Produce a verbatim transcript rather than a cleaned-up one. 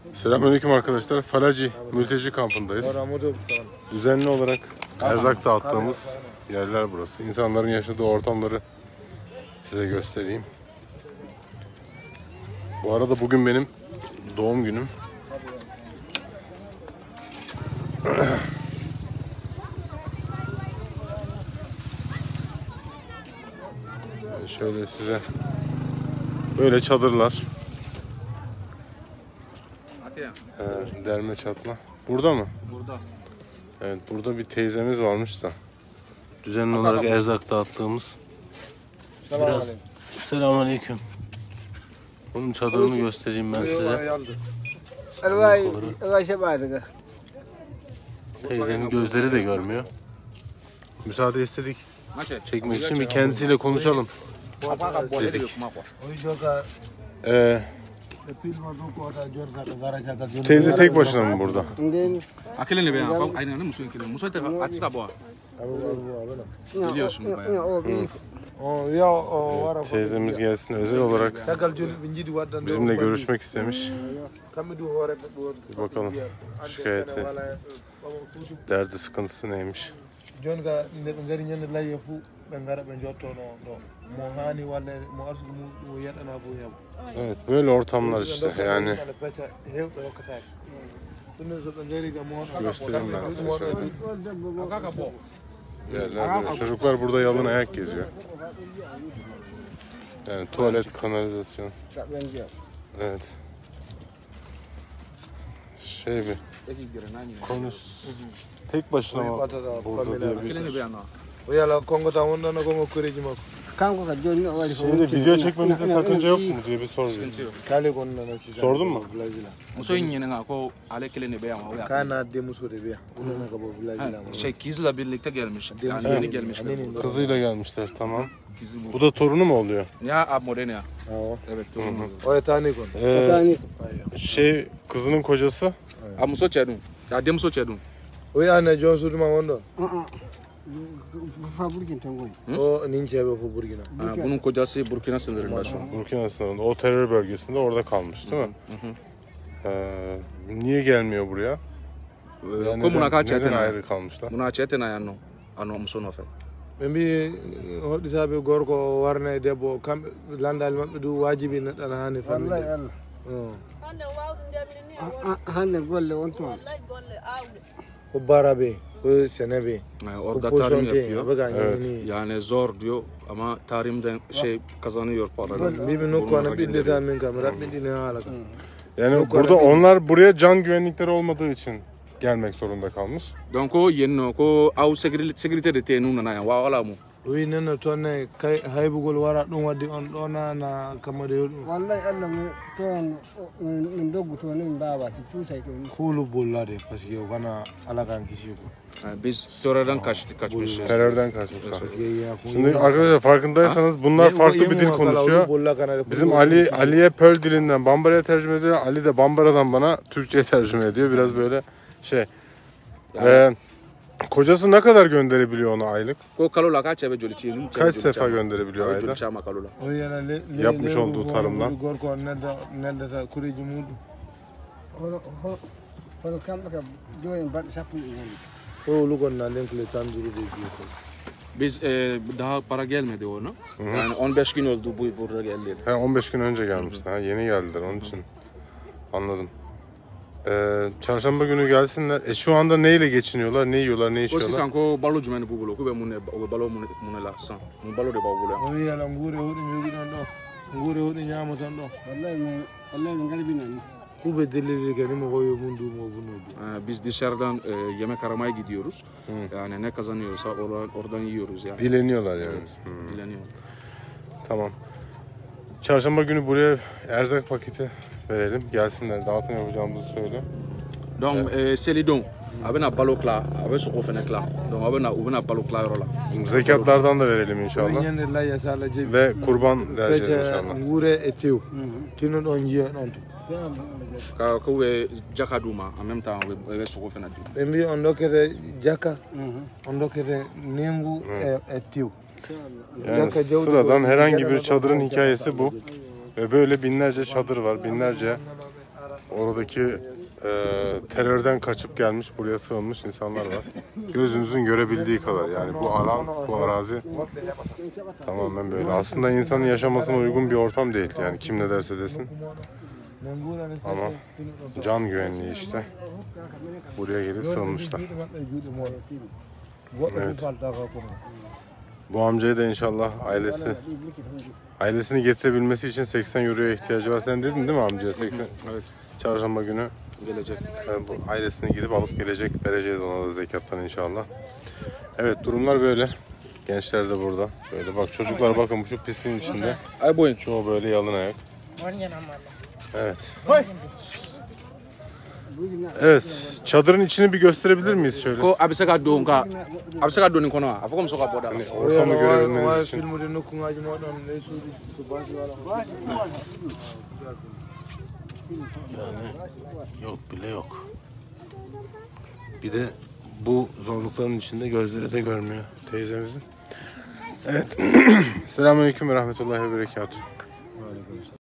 Selamünaleyküm arkadaşlar. Falaci mülteci kampındayız. Düzenli olarak erzak dağıttığımız yerler burası. İnsanların yaşadığı ortamları size göstereyim. Bu arada bugün benim doğum günüm. Şöyle size böyle çadırlar. Ee, derme çatma. Burada mı? Burada. Evet, burada bir teyzemiz varmış da düzenli olarak erzak dağıttığımız. Biraz selamünaleyküm. Bunun çadırını göstereyim ben size. Teyzenin gözleri de görmüyor. Müsaade istedik çekmek için, bir kendisiyle konuşalım dedik. Ee, teyze tek başına mı burada? Evet, teyzemiz gelsin özel olarak bizimle görüşmek istemiş. Bir bakalım şikayeti, derdi, sıkıntısı neymiş? Evet, böyle ortamlar işte yani. Göstereyim ben size şöyle. Yerler böyle. Çocuklar burada yalın ayak geziyor. Yani tuvalet, kanalizasyon. Evet. Şey bir konuş. Tek başına mı burada diyebiliriz? Şeyde video çekmemizde sakınca yok mu diye bir soru. Sordun mu? Şey, kızla birlikte gelmiş. Yani yeni gelmişler. Kızıyla gelmişler, tamam. Bu da torunu mu oluyor? Ya abmore ne ya? Evet, torunu. Ee, şey, kızının kocası? Amuso çedun. Ya demuso çedun. O yani John Surma Wondo. O ninja bu Burkina. Bunun kocası Burkina sınırında şu an. Burkina sınırında. O terör bölgesinde orada kalmış değil mi? Hı hı. Ee, niye gelmiyor buraya? Yani neden, neden ayrı kalmışlar? Buna çetena ya no. Ano muso no fe. Ben bir hodisa be gorko warne debbo kam landal mabbe du wajibi na dana hani famille. Wallahi Allah. Hande wawdu ndemni ni. Hande golle on to. Wallahi golle awde. O barabe, o senebe. Orada tarım yapıyor. Evet. Yani zor diyor ama tarımdan şey kazanıyor paralar. Bibi no kona bille tamin kamera bindi ne alaka. Yani burada onlar buraya can güvenlikleri olmadığı için gelmek zorunda kalmış. Donc o yenno ko au sécurité de tenu nana ya wala mu. Oui nana tonne kay haybugol wara dum waddi on dona na kamade yodum. Wallahi Allah mo ton min doggu to ni baba ti tutay to khulu bollade parce que bana alakan kişi ko. Biz terörden kaçtık kaçmış. Terörden kaçmışlar. Şimdi arkadaşlar farkındaysanız bunlar farklı bir dil konuşuyor. Bizim Ali Ali'ye Pöl dilinden Bambara'ya tercüme ediyor. Ali de Bambara'dan bana Türkçe'ye tercüme ediyor. Biraz böyle şey. Ee, kocası ne kadar gönderebiliyor ona aylık? Kaç sefer gönderebiliyor ayda? Yapmış olduğu tarımdan. Biz e, daha para gelmedi ona. Hı hı. Yani on beş gün oldu bu burada geldi. He, on beş gün önce gelmişti. Ha, yeni geldiler onun için. Anladım. Ee, çarşamba günü gelsinler. E şu anda neyle geçiniyorlar? Ne yiyorlar? Ne içiyorlar? O sanko balo cumeni bu bulu. Kube mune balo mune mune la san. Mu balo de ba bulu. O ya la ngure hodi nyogi don do. Ngure hodi nyamo tan do. Wallahi mo wallahi mo galibi nan. Kube delili gani mo koyo mundu mo bunu. Biz dışarıdan e, yemek aramaya gidiyoruz. Hı. Yani ne kazanıyorsa oradan, oradan yiyoruz yani. Dileniyorlar yani. Evet. Hı. Dileniyor. Tamam. Çarşamba günü buraya erzak paketi verelim. Gelsinler, dağıtım yapacağımızı söyle. Donc evet. C'est les dons. Abena balo kla, abe soko fene kla. Donc abena ubena balo kla yorola. Zekatlardan da verelim inşallah. Ve kurban vereceğiz inşallah. Ngure etiu. Tino don yiya non. Ka ko we jaka duma en même temps we soko fene du. Bembi on dokere jaka. On dokere nengu etiu. Yani sıradan herhangi bir çadırın hikayesi bu. Ve böyle binlerce çadır var, binlerce Oradaki e, terörden kaçıp gelmiş, buraya sığınmış insanlar var. Gözünüzün görebildiği kadar yani bu alan, bu arazi tamamen böyle. Aslında insanın yaşamasına uygun bir ortam değil yani kim ne derse desin. Ama can güvenliği işte. Buraya gelip sığınmışlar. Evet. Bu amcaya da inşallah ailesi ailesini getirebilmesi için seksen euroya ihtiyacı var. Sen dedin değil mi amcaya? seksen. Evet. Çarşamba günü Gelecek. yani bu ailesini gidip alıp gelecek dereceye de ona da zekattan inşallah. Evet durumlar böyle. Gençler de burada. Böyle bak çocuklar bakın şu pisliğin içinde. Ay boyun. Çoğu böyle yalın ayak. Evet. Evet. Çadırın içini bir gösterebilir miyiz şöyle? Ko abisa ka don ka abisa ka doni kono afo ko musoka boda. Hani ortamı görebilmeniz için. Yani yok bile yok. Bir de bu zorlukların içinde gözleri de görmüyor teyzemizin. Evet. Selamünaleyküm ve rahmetullahi ve berekatuhu.